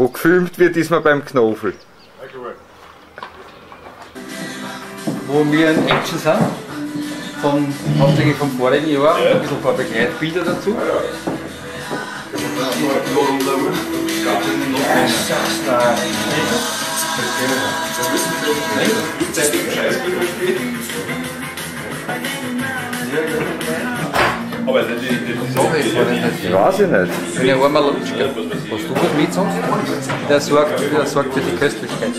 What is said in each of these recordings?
Wo gefilmt wird, ist man beim Knofel. Wo wir in Action sind, hauptsächlich vom vorigen Jahr, ein bisschen ein paar Begleitbilder dazu. Aber Ich weiß ich nicht. Ich bin ein armer Lutschker. Hast du was mit sonst? Der sorgt für die Köstlichkeit.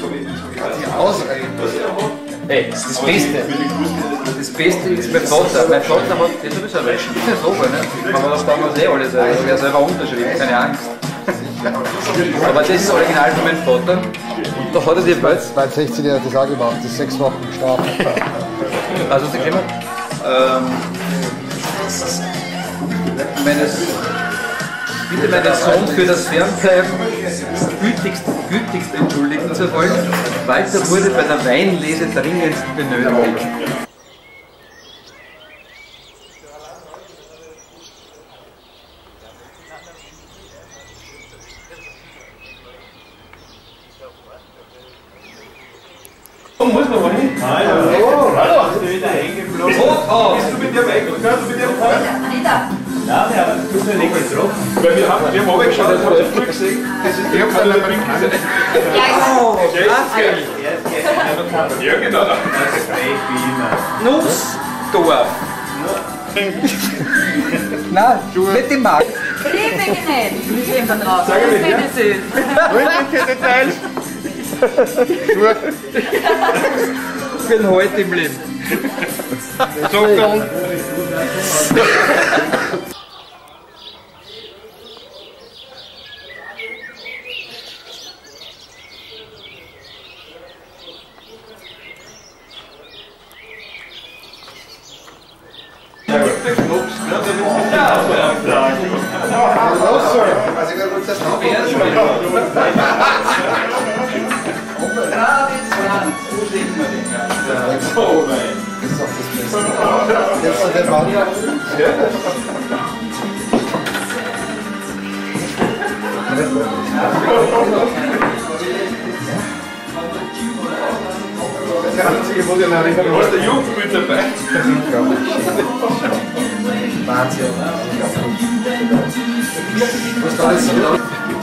Hey, das Beste. Das Beste ist mein Vater. Mein Vater hat, jetzt sowieso ein Wäschen, das ist so, ne? Aber das damals eh alles, er wäre selber unterschiedlich, keine Angst. Aber das ist original von meinem Vater. Und da hat er die Welt. Bei 60er hat das auch gemacht, das 6 Wochen Strafe. Also hast du geschrieben? Bitte meinen Sohn für das Fernbleiben gütigst entschuldigen zu wollen. Walter wurde bei der Weinlese dringendst benötigt. muss man mal hin. Hallo. Hallo. Bist du wieder eingeflogen? Bist du mit dir weggegangen? Bist du mit dir gefahren? Anita. Nein, aber du bist ja nicht getroffen. Weil wir haben runtergeschaut, das habt ihr früh gesehen. Ich hab's dann mal gesehen. Ja, genau. Nussdorf. Nein, nicht im Markt. Lieblinge nicht. Lieblinge von draußen. Sag ich nicht, Das ist Welche Details? Für den heute im Leben. Zuckerl. Der einzige, wo der Nachrichten war, der Jugend mit dabei. Wahnsinn. Was da alles so?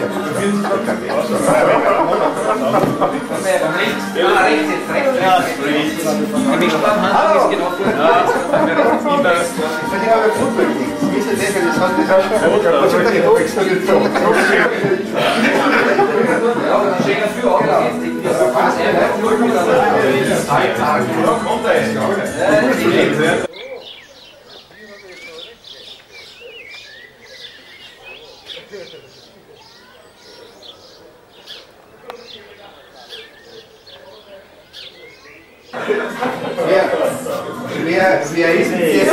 Wer ist denn jetzt?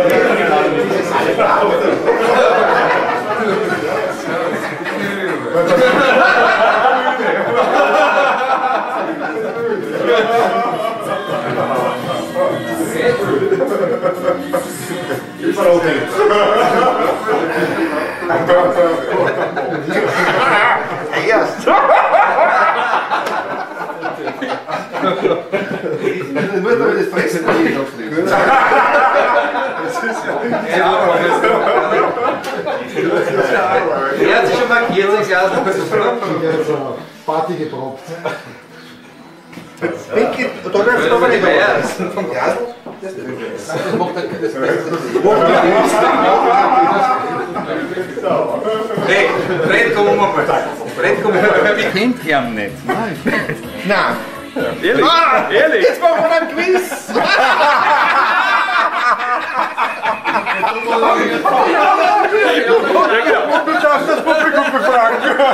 Du musst aber das Fressen nicht aufnehmen. Er hat sich schon markiert, 6 Jahre. Party geprobt. Pinky, da läuft es aber nicht mehr. Vom Glas. Das macht halt das Fred, komm mal. Fred, komm mal. Ich kennt ihn nicht. Nein. Ehrlich? Ehrlich? Jetzt machen wir einen Quiz. Du darfst das Publikum befragen.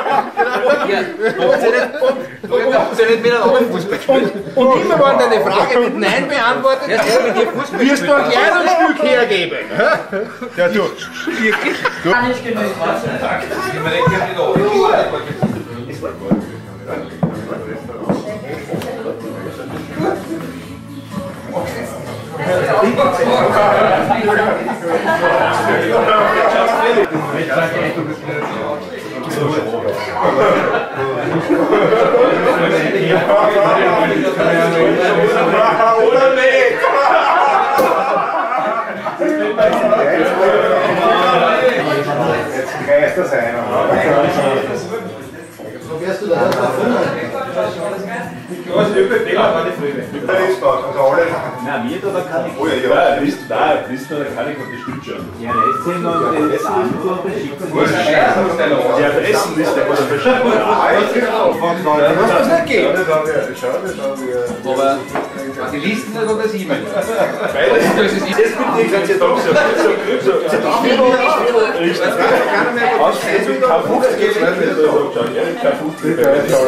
Habt ihr nicht mit einem Fußball gespielt? Und immer wenn deine Frage mit Nein beantwortet wird, wirst du ein kleines Stück hergeben. Ja, du. Kann ich genügend. Oder nicht? Jetzt kreist das einer. Wo wärst du da? Du hast ÖPP, war die Frühe. Also alle. Nein, mir da kann ich. Oh ja, Listen oder kann ich, das stimmt schon. Ja, Essen und das Antwort schicken. Ja, der Essenliste oder verschiedene. Was das nicht geht. Aber die Listen nicht oder das E-Mail? Beides. Das ist die ganze Tag so. Richtig. Ausschließlich kein 50 geht nicht. Kein 50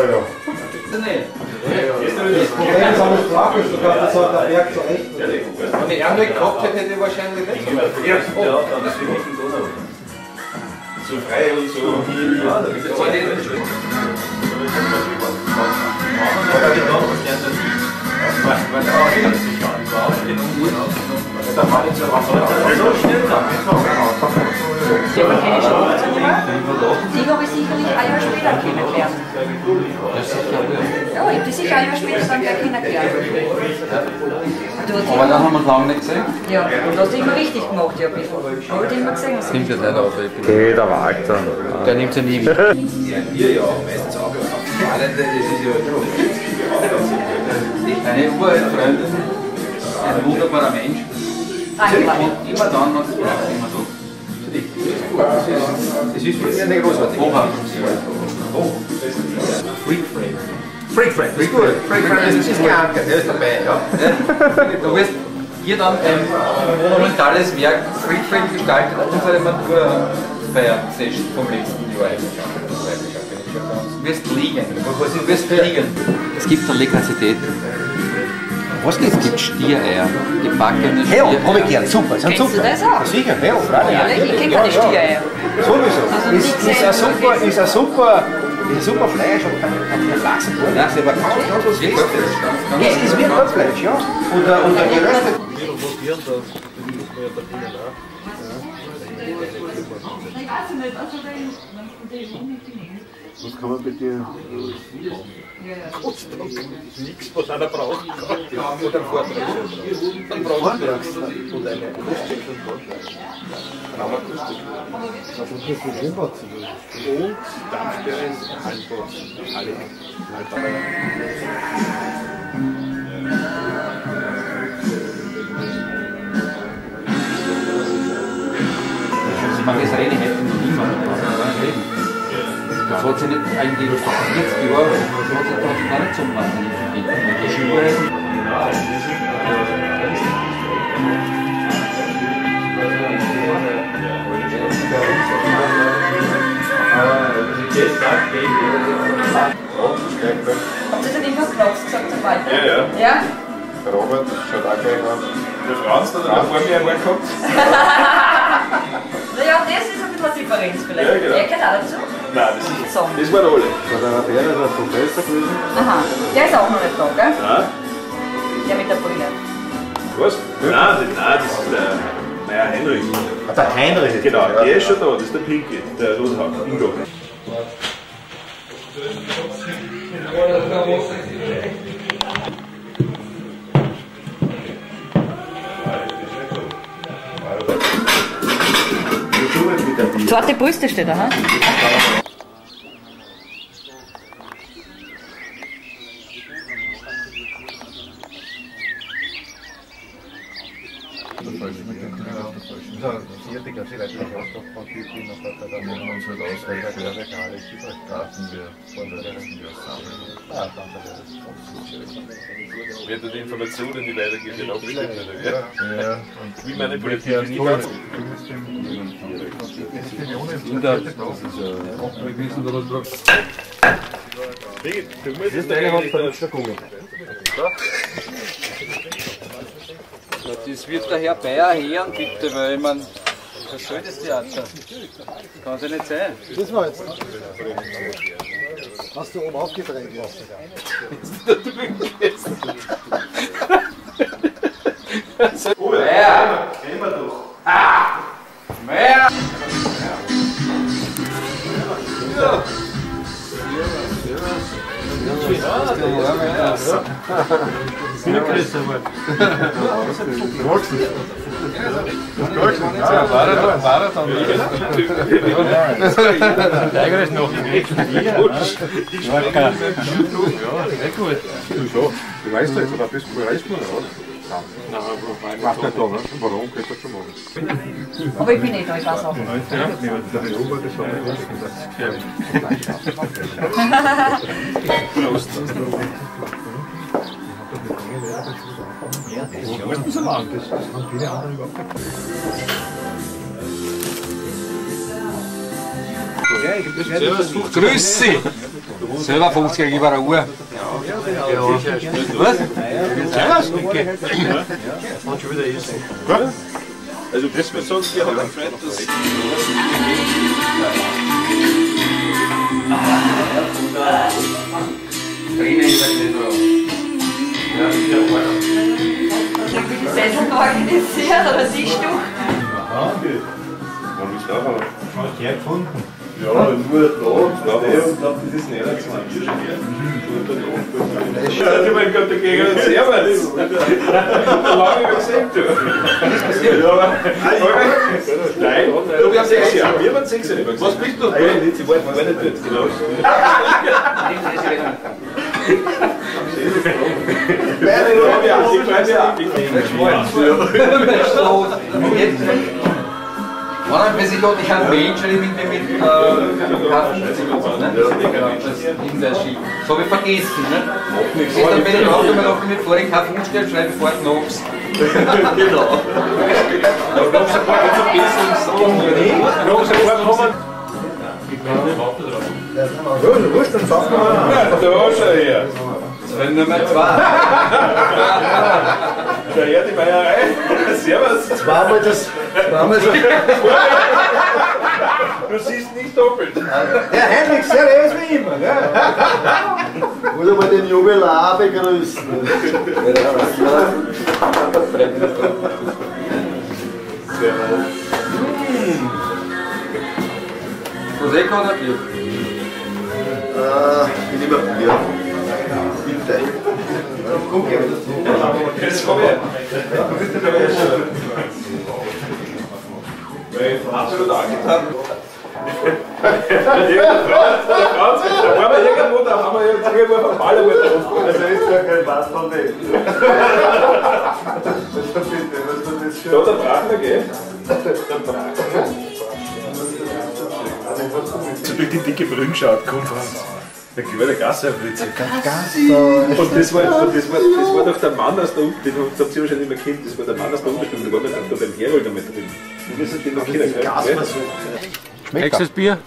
Das Problem ist auch nicht praktisch, du kannst das halt der Berg zurecht. Wenn ich Ärmel gehabt hätte, hätte ich wahrscheinlich nicht so. So frei und so. Die habe ich sicherlich ein Jahr später kennengelernt. Ja, ich habe die sicher ein Jahr später dann gleich kennengelernt. Aber dann haben wir es lange nicht gesehen. Ja, du hast immer richtig gemacht, ja, ein bisschen. Aber ich immer gesehen. Nimmt jetzt nicht auf. Okay, der Walter. Der nimmt sie nie mit. Wir ja meistens auch Spannende, das ist ja Eine uralte Freundin, ein wunderbarer Mensch. Und immer dann hat es immer so. das ist eine großartige. Oha. Freak Friend, ist gut. Freak Friend ist geankert, der ist dabei, ja. Du wirst hier dann ein monumentales Werk Freak Friend gestaltet, unsere Maturfeier-Session vom letzten Jahr. Du wirst liegen. Du wirst liegen. Es gibt eine Lekazität. Was gibt's? Es gibt Stiereier, gebackene Hell, Stiereier. habe ich gern, super, sind Kennst du super. das auch? Sicher, Hell, freilich. Ehrlich, ich kenne keine Stiereier. Sowieso. Ist ein super Fleisch und ein Lachsenbrot. Das ist aber ganz was Festes. Es ist wie ein Kopffleisch, ja. Oder geröstet. Was kann man bei dir? Nichts, was einer braucht. Oder ein Vortrag. Ein Vortrag. Und eine Raumakustik. Was ist das für Grillbotzen? Und Dampfbereis, Halbbox, alle. Sie machen das Reden hätten niemand reden. Das hat sich nicht eigentlich 40 Jahre, das hat sich doch gar nicht so wahnsinnig verbinden. Die Schuhe Habt ihr denn immer Knopf gesagt zum Walter? Ja, ja. Ja? Der Robert schaut auch gleich an. Der Franz hat auch vor mir einmal gehabt. Naja, das ist ein bisschen eine Differenz vielleicht. Ja, genau. Er gehört auch dazu. Nein, das ist. So. Das waren alle. War der Raphael der Professor gewesen? Aha, der ist auch noch nicht da, gell? Nein. Der mit der Brille. Was? Nein, das ist der Meier Heinrich. Der Heinrich. Genau, der ist schon da, das ist der Pinky, der Rothaupt, Ingo. Zarte Brüste steht da, ha? Wird die Informationen, die weitergehen, abgeschnitten, oder? Ja. Wie manipuliert die ganze? Das wird der Herr Bayer hören, bitte, weil ich meine, was soll das Theater? Kann es ja nicht sein. Das war jetzt. Hast du oben aufgedrängt? Oh ja, kennen wir doch. Mehr! Ja. Tiger ist noch nicht. Du weißt doch, aber bis zum Reismann, oder? Macht nicht da, ne? Warum? Geht das schon machen. Aber ich bin nicht da, ich weiß auch. Grüß Sie! Selber 50 gegenüber einer Uhr. Was? Servus, Micke. Also das wird sonst hier halt am Freitag. Ich bin Sessel organisiert, oder siehst du? Wann bist du da? Ja, gefunden. Ja, nur da. Ich glaube, das ist nicht so ein Tisch. Ja, mein Gott, der Gegner Servus. Lange nicht gesehen, du. Nein, du bist 6 Jahre. Wir waren 6 Jahre. Was bist du? Ich war nicht dort, genau. Ich habe Menschen mit Kaffee, das habe ich vergessen. Ne? Gestern bin ich drauf, wenn man mit vorigen Kaffee umstellt, schreibe ich fort nachts. Genau. Da gab es ein paar Verbesserungssachen. Du musst dann schaffen wir. Da war schon her. Das waren Nummer 2. Da her die Meierei. Servus. Zweimal so. Du siehst nicht doppelt. Der Henrik, seriös wie immer, gell? Muss aber den Jubilar begrüßen. Prosecco oder Bier? Ich nehme Bier. Bitte. Komm, geh. Jetzt komm her. Absolut angetan. Da waren wir irgendwo, da haben wir jetzt irgendwo auf Ball getroffen. Also ist ja kein Pass von weg. Da der Brachner, gell? So durch die dicke Brücken schaut, kommt der kleine Gasserfritze. Und das war doch der Mann aus der Unterstunde, den habt ihr wahrscheinlich nicht mehr kennt, das war der Mann aus der Unterstunde, der war da beim Herold damit drin. Und wir sind den noch kennen. Nächstes Bier?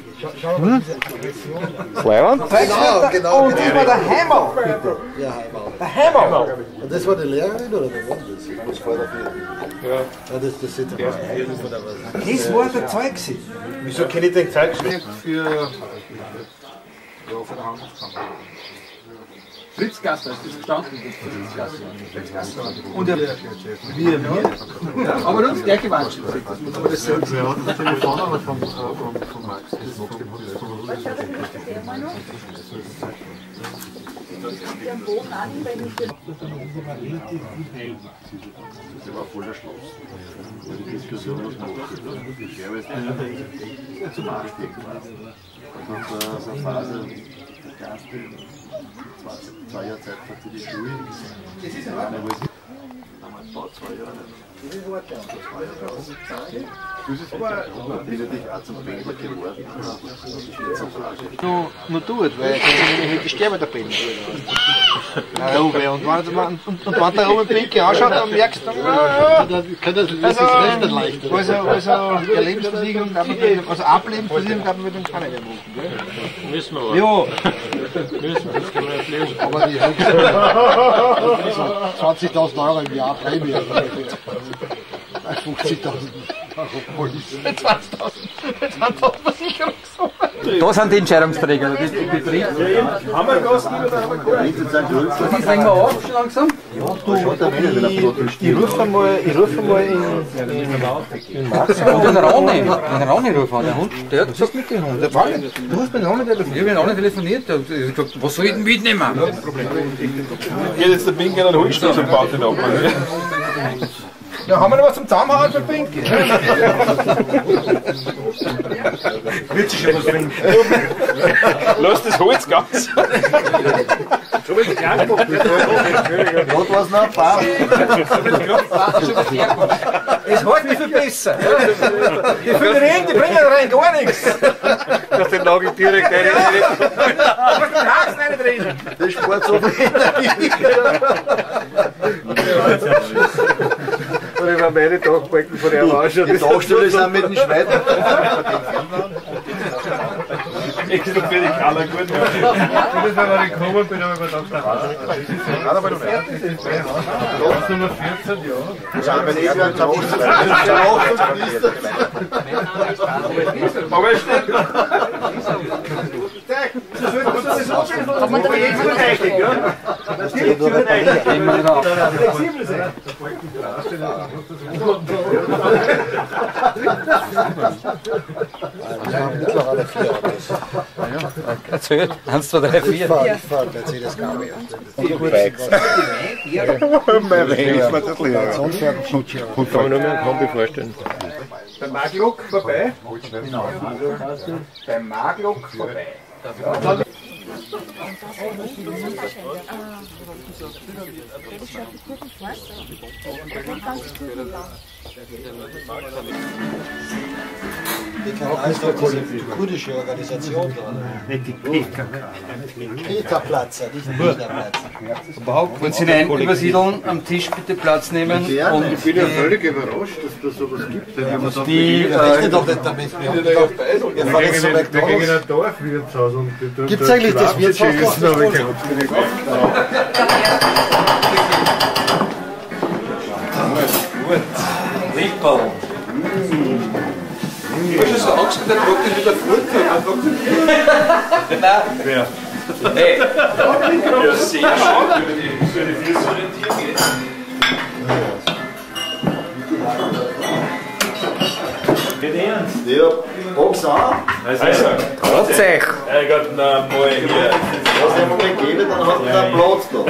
Genau. Und das war der Hammer. Ja, Heimat. Der Hammer. Und das war die Lehrerin oder wer war das? Das war der Ja. Das sieht ja aus. Das war der Zeug. Wieso kenne ich den Zeug nicht? Fritzgasse, ist das verstanden? Fritzgasse. Und der Wir. Aber uns der gewünscht. Aber das sind ja auch die Telefonnummer von Max. Das war voller Schloss. Die Diskussion, was man macht. Ich glaube, es ist zum Nachdenken. Und so eine Phase, der Gast, 2 Jahre Zeit für die Schule. Das ist ja auch 2 Jahre. Aber bin natürlich auch zum Pendler geworden. nur tut, weil ich hätte sterben der Bänder. Und wenn der Robert Pinke anschaut, dann merkst du, also der Lebensversicherung, also Ablebensversicherung kann man mit dem keiner mehr machen. Müssen wir aber. Ja. Das können wir nicht lösen. Aber die 20.000 Euro im Jahr Prämie. 50.000 Euro Police. 20.000 Versicherungssumme. Da sind die Entscheidungsträger, die Betriebe. Haben wir einen Gastgeber oder haben wir gar nicht? Die fangen wir auf, schon langsam. Ich rufe mal in Max an. Und den Rani rufen an, der Hund, der hat gesagt mit dem Hund. Du hast mit dem Rani telefoniert? Ich habe mit Rani telefoniert, der hat gesagt, was soll ich denn mitnehmen? Geht jetzt der Binker einen Holzstoß und baut den ab. Ja, haben wir noch was zum Zusammenhauen für Pinky? Wird sich schon was trinken. Lass das Holz ganz. Gerade war es noch ein paar. Es hält mich viel besser. Die Füllerien, die bringen rein gar nichts. Dass den lag ich direkt rein. Du musst den Hasen reindrehen. Das spart so viel Energie. Und ich war meine Tagbalken von der Arsch. Die Tagstelle sind mit dem Schwein. Ich bin für die Kammer gut. Das war mal gekommen, bin aber gedacht, das Nummer 14, ja. Aber es steht. Hat man da jetzt verdächtig, ja? Natürlich flexibel sein. Mittlerweile 4 Autos. Erzähl, 1, 2, 3, 4. Ich fahre Mercedes Cabrio. Sonst fährt ein Schutzschirm. Kann man nur mehr einen Kombi vorstellen. Beim Maglock vorbei. Beim Maglock vorbei. Die Kanal ist doch diese kurdische Organisation da. Die PKK. Peterplatzer, nicht Peterplatzer. Wollen Sie einen übersiedeln, am Tisch bitte Platz nehmen? Und Ich bin ja völlig überrascht, dass das sowas gibt. die, Ich rechne doch nicht damit. Wir fahren jetzt zu McDonalds. Dorfwirtshaus und Gibt es eigentlich das Wirtshaus noch? Ripperl. Du hast so Angst, der trocknet wieder Furt. Wer? Hey, Ja, sehr schön. Für die Füße orientieren geht. Geht ernst? Ja, Box an. Also, Trotzdem. ich hab mal hier. Was haben wir gegeben, dann hat er einen Platz da.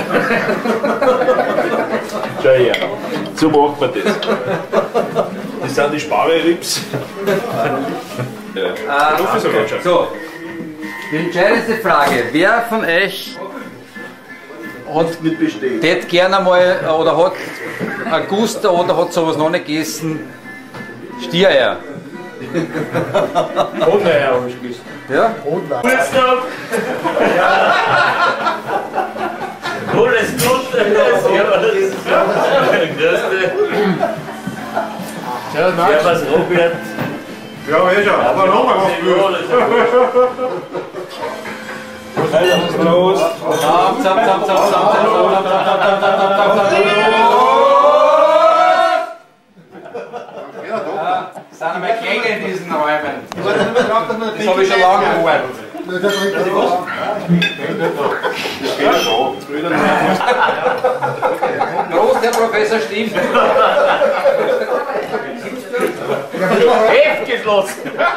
Schau her. So macht man das. Das sind die Sparerrips. So, die entscheidendste Frage. Wer von euch hat nicht gerne mal oder hat ein Guster oder hat sowas noch nicht gegessen? Stiereier. Und naja, hab ich gewusst. Ja? Geburtstag! Alles Gute! Servus Robert! Ja, schon. Aber nochmal was Los! Zap, zap, zap, zap, zap, zap, sind wir Gänge in diesen Räumen? Das habe ich schon lange gehört. Groß, der Professor stimmt. Heft geschlossen!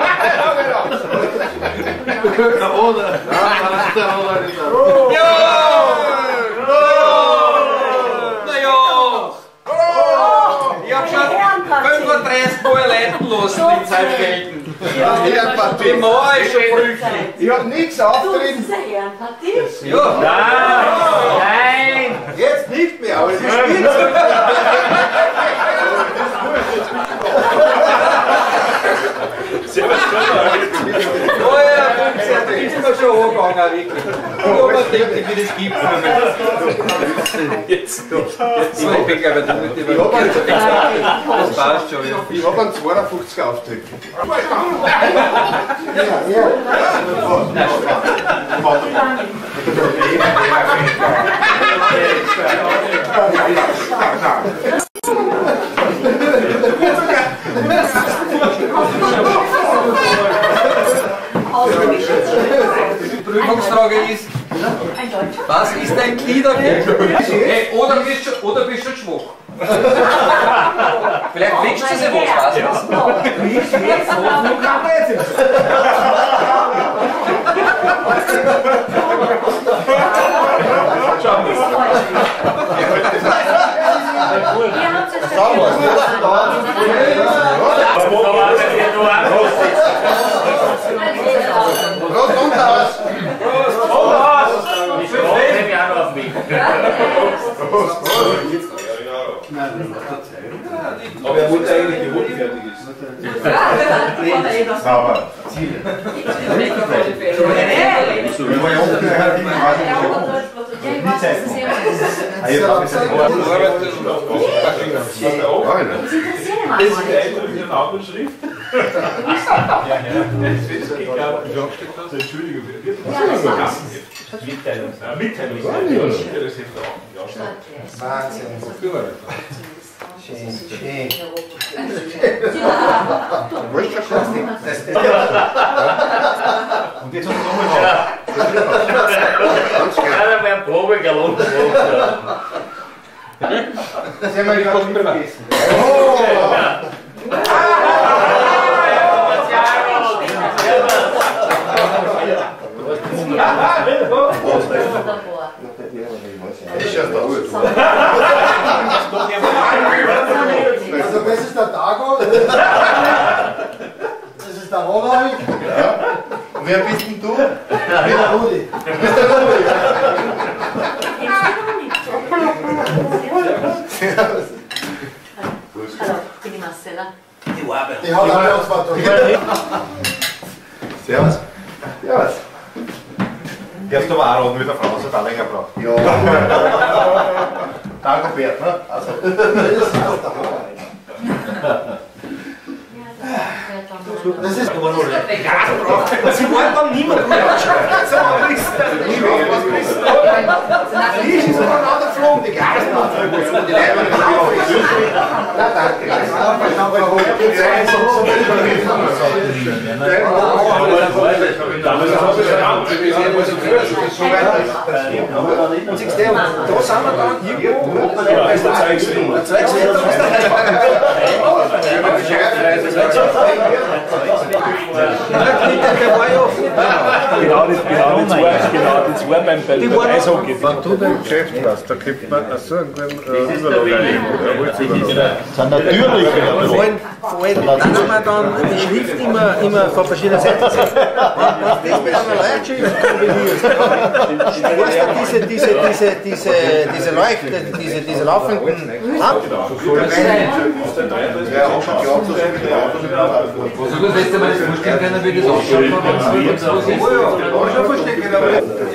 Ich hab schon 35 Mal leiten lassen in Zeitfelden. Die Mauer ist schon flüchtig. Ich hab nichts aufgetreten. Ja. Nein! Jetzt nicht mehr, aber es ist Spitze. Servus Konrad! Oh ja, das ist mir schon angegangen, wirklich. Ich überdenke, wie das gibt. Jetzt nicht. Ich bin gleich bei der Mutti. Das passt schon, ja. Ich hab einen 52er Auftritt. Was ist ein Gliederkegel? Hey, oder bist du schon schwach? Vielleicht wächst du sie was, weißt du was? Aber er wollte eigentlich gewohnt fertig ist. Sauber. Mitteilung. Wahnsinn. Schön, schön. Und jetzt haben wir nochmal Ja, wir haben Probe gelohnt. Das haben wir gerade vergessen. Also das ist der Dago. Das ist der Ronald. Ja. Und wer bist denn du? Der Rudi. Hallo, ich bin die Marcella. Die hat alle uns verteilt. Servus. Ja. Darfst du aber auch raten, wie der Frau so da länger braucht. Ja. Dagobert, ne? Also. Das ist Sie wollen dann niemand mehr. Die ist übereinander geflogen, die Geißen. Die Leute na danke. Und siehst du, da sind wir dann irgendwo. Genau die zwei beim Eishockey. Wenn du dein Geschäft hast, da kriegt man so einen guten Überlager. Sind natürlich. Vor allem, dass man dann die Schrift immer von verschiedenen Seiten sieht. Das mit einer Leuchtschrift kombiniert. Diese Leuchte, diese laufenden ab. Was du das letzte Mal nicht vorstellen können, wie das ausschaut, wenn es so ist? Schon verstehen können.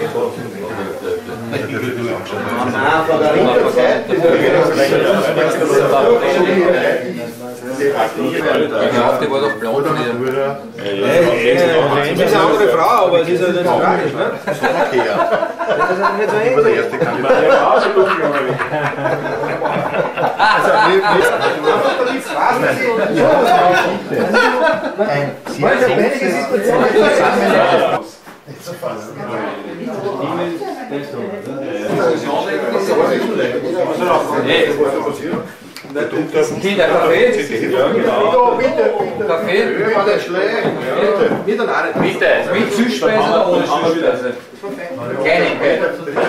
Ja, die war doch blond. Sie ist eine andere Frau, aber sie ist ja nicht so tragisch, ne? Das ist ja nicht so ähnlich. Der erste Kandidat. Kinder, Kaffee? Ja, genau. Kaffee? War nicht schlecht. Mit und auch nicht. Mit Süßspeise oder ohne Süßspeise? Kleinigkeit.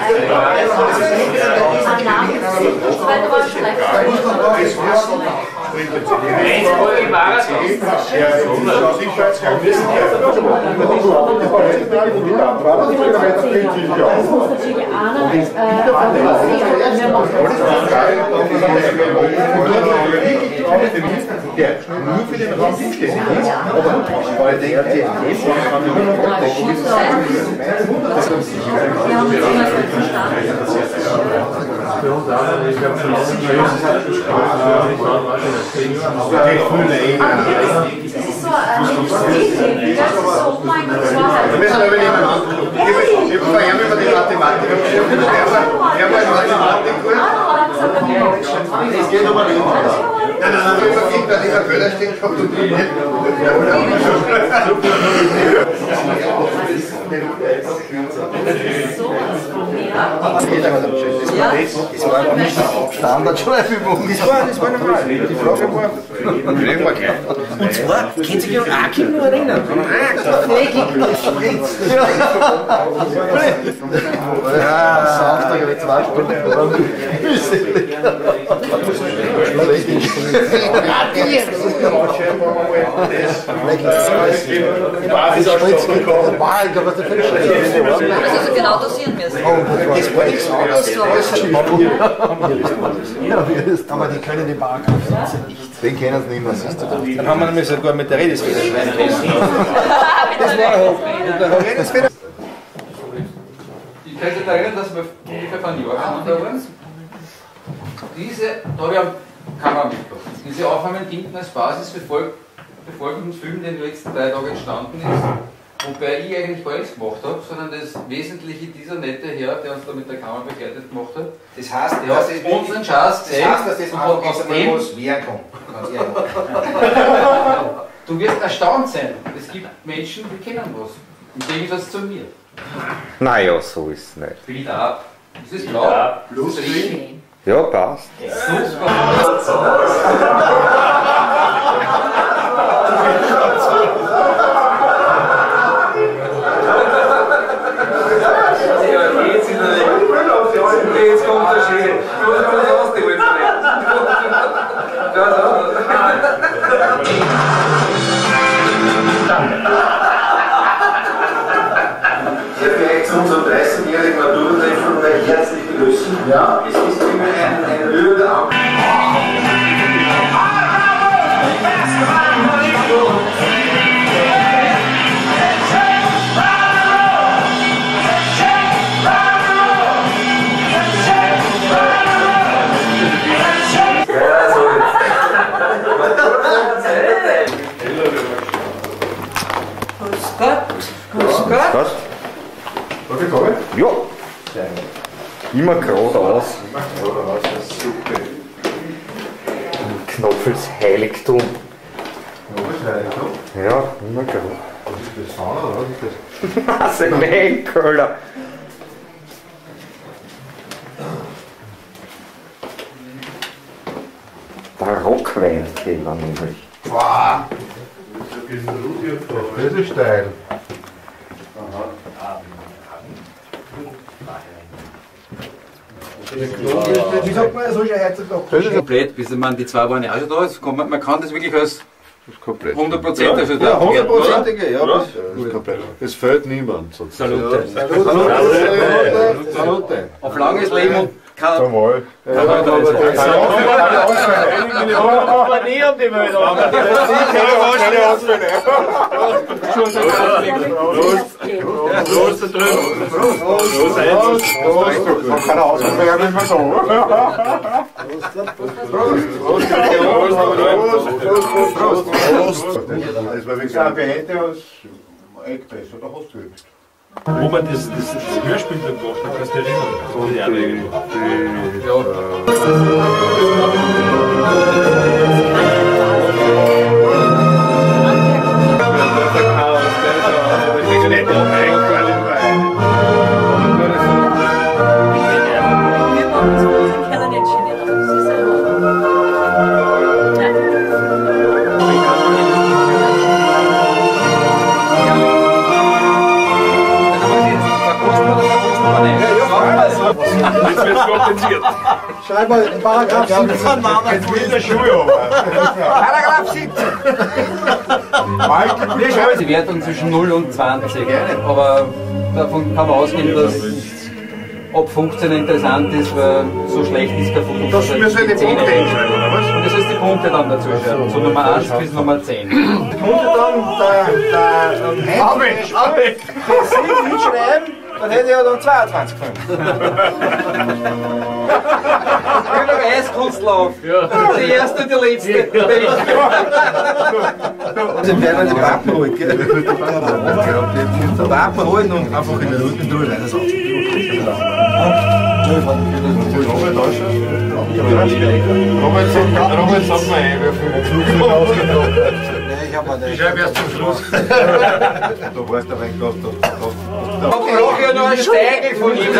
Nur für den Raum zuständig ist, aber ich denke, es geht aber nicht. Nein, da lieber Köder stehen kommt und Das war nicht Standardschleifübung. Das war normal. Die Frage war gleich. Und zwar, können Sie sich an Akim noch erinnern? Samstag habe ich 2 Stunden Also genau dosieren müssen. Das war nichts anderes. aber die können die Barkampfsätze nicht. Den kennen sie nicht mehr, siehst du da. Dann haben wir nämlich sogar mit der Redesfeder schreiben können. Das war auch. Redesfeder. Ich kann mich erinnern, dass wir ungefähr vor einem Jahr da waren. Diese, da habe ich eine Kamera mitgebracht. Diese Aufnahmen dienten als Basis für folgenden Film, der in den letzten 3 Tagen entstanden ist. Wobei ich eigentlich gar nichts gemacht habe, sondern das Wesentliche dieser nette Herr, der uns da mit der Kamera begleitet gemacht hat, Das heißt, der hat unseren Schatz gesehen. dass das und auch aus einmal dem, was werden kann. Ganz ehrlich. du wirst erstaunt sein, es gibt Menschen, die kennen was. Im Gegensatz zu mir. Naja, so ist es nicht. Bild ab. Das ist blau. Das ist richtig. Ja, passt. Jetzt kommt der Schädel. Du musst mal das ausdrücken. Sehr vielleicht zu unserem 30-jährigen Matura-Treffen herzlich begrüßen. Ja. Es ist immer ein rührender Abend. Was? Ja. Immer geradeaus. Knopfels Heiligtum. Ja, immer geradeaus. Das ist Sauna oder was ist das? Was ein Weinköller. Der Rockweinkeller nämlich. Wow. Das ist steil. Wie sagt man so schon heutzutage? Das ist komplett, bis man die 2 waren ja auch schon da. Man kann das wirklich als 100% also Ja, 100%ige, ja. Das ist komplett. Es fällt niemand. Salute. Salute. Auf langes Leben und kann Jawohl. Nie um die Welt. Prost da drüben. Man kann ausbewerben, wenn man so. Das war wirklich eine Behände aus Eckpress oder hast du hübsch. Wo man das Hörspiel da gemacht hat, kannst du dich erinnern? Jetzt wird es kompliziert. Schreib mal Paragraph 17. Jetzt will der Schuh Paragraph 17. die Wertung zwischen 0 und 20. Aber davon kann man ausgehen, dass ab 15 interessant ist, weil so schlecht ist kein Foto. Das müssen wir die Punkte hinschreiben, oder was? Und das ist die Punkte dann dazu schreiben. So Nummer 1 bis Nummer 10. Die Punkte dann der Sieg hinschreiben, dann hätte ich ja dann 22 gefunden. Wie beim Eiskunstlauf. Die erste und die letzte. Also werden wir die Wappen holen, gell? Die Wappen holen und einfach in den Rücken durch, weil das Robert sagt mir, wie viel Ich schreibe erst zum Schluss. Du weißt aber nicht, was du Ich brauche ja noch einen Steigel von ihm.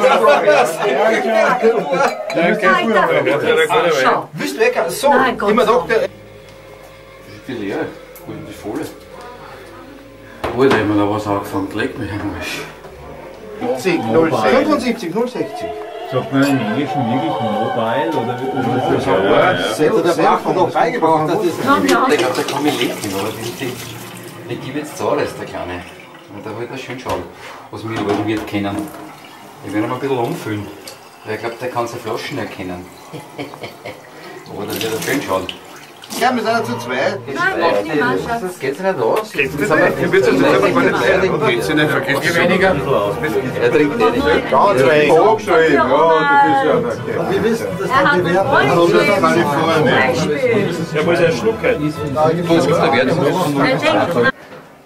Willst du weg? So, immer doch der. Die leer, wo ist die volle? Alter, ich mir da was angefangen, leg mich einmal. 75, 060. Sagt man im Englischen wirklich Mobile oder wie das Das hätte der Berg von noch beigebracht, dass das. Ich glaube, da kann ich legen, aber ich gebe jetzt Zares, der Kleine. Und der wird das schön schauen, was wir Leuten wird kennen. Ich werde ihn mal ein bisschen umfüllen. Weil ich glaube, der kann seine Flaschen erkennen. Aber dann wird er schön schauen. Ja, wir sind ja zu zweit. Das geht sich nicht aus. Geht's nicht? Ich würde sagen, das ist gar nicht leiden, oder? Geht's nicht, vergesst ihr weniger? Er trinkt den nicht. Ganz wenig. Hochschreiben, ja, das ist ja okay. Und wir wissen, dass dann bewerten. Aber das kann ich vorher nicht. Er muss einen Schluck halten. Was gibt der Wert?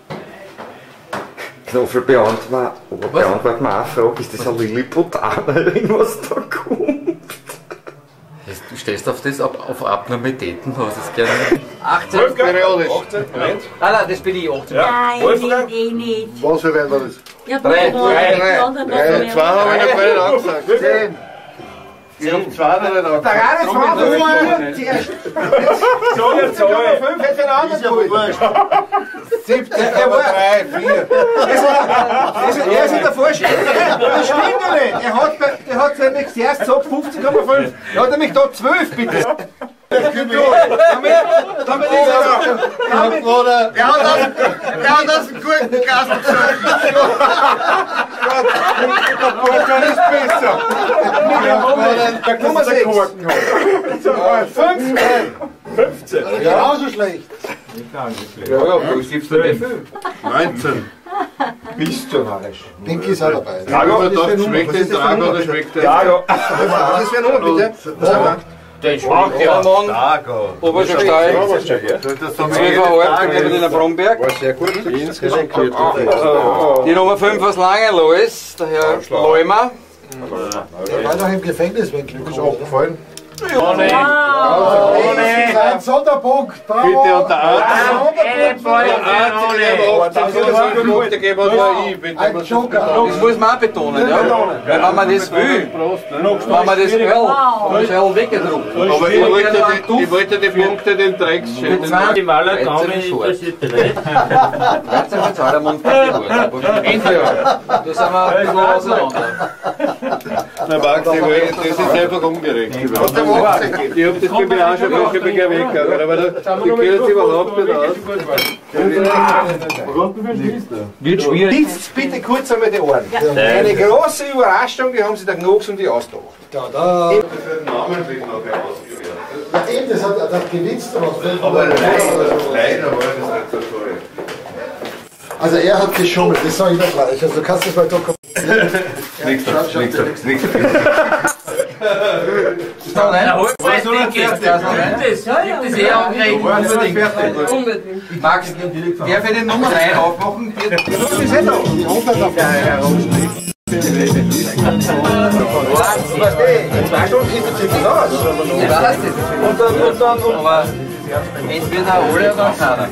Knofel beantwortet mir auch eine Frage, ist das eine Lilliputanerin, was da kommt? Du stehst auf das, auf Abnormitäten, du hast es gerne. 18 periodisch. 18, nein, das bin ich 18. Nein, ich nicht. Was für werden wir das? Ja, Drei. Zwei haben wir noch gar nicht angesagt. 10. Ich hab zwei noch nicht angesagt. Der Rade 2 zuerst. So eine Zahl. 5 hätte einen anderen geholt. 17, 3, 4. Er ist in der Vorstellung. Das stimmt doch nicht. Er hat nämlich zuerst gesagt 15,5. Er hat nämlich da 12, bitte. Er hat das einen guten Kasten gesagt. Der Porkan ist besser. Da kommen wir 15. Genauso schlecht. Ja, du gibst dir nicht viel. 19. Bist du narrisch. Pinky ist auch dabei. Schmeckt den Tag oder schmeckt der? Das wäre noch, bitte. Den schmeckt ja. Oberschenstein, 12,5 in der Bromberg. War sehr gut. Die Nummer 5 aus Langenlois, der Herr Leumer. Er war noch im Gefängnis, wenn Glück ist aufgefallen. Ein Sonderpunkt. Bravo. Bitte unter 18. Ein Joker. Das muss man auch betonen, ja? Weil wenn man das will, wenn man das will, dann ist er weggedruckt. Aber ich wollte die Punkte den Drecks schicken. Die Maler Daumen interessiert dich nicht. Jetzt sind wir zu der Mundpartie. Entweder. Da sind wir ein bisschen auseinander. Na Max, das ist einfach ungerecht. Ich hab das bei mir auch schon manche Begehr weggegangen, aber da geht es überhaupt nicht aus. Wird schwierig. Jetzt bitte kurz einmal die Ohren. Eine große Überraschung, die haben sie der Gnox und die ausgedacht. Da. Namentlich nachher ausgewählt. Ja, eben, das hat gewitzt. Aber leider war das nicht so toll. Also er hat geschummelt, das sage ich noch gleich. Also du kannst das mal dokumentieren. Nichts. Max, wer für den Nummer 3 aufmachen? Das ist ja doch. Die 100 auf der Herumstehen. Was denn? 2 Stunden sieht das ziemlich aus. Ich weiß das. Aber entweder alle oder keiner.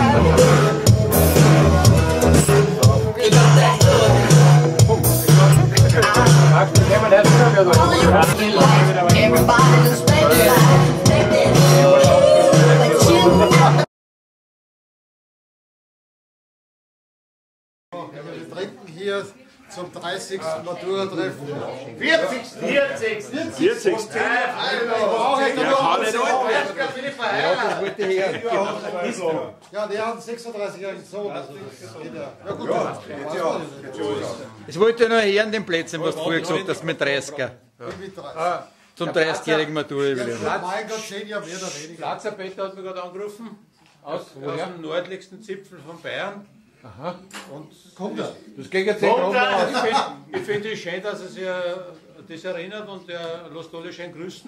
Wir trinken hier zum 30. Matura-Treffen. 40. Ja, der hat einen 36-jährigen Sohn. Ja gut, Ich wollte nur hören, den Plätzchen, was du vorher gesagt hast, mit 30er. Zum 30-jährigen Matura-Jubiläum. Mein Gott, 10 Jahre mehr oder weniger. Platzer-Peter hat mich gerade angerufen. Aus dem nördlichsten Zipfel von Bayern. Aha. Und kommt er? Das geht jetzt nicht rum. Ich finde es schön, dass er sich an das erinnert und er lässt alle schön grüßen.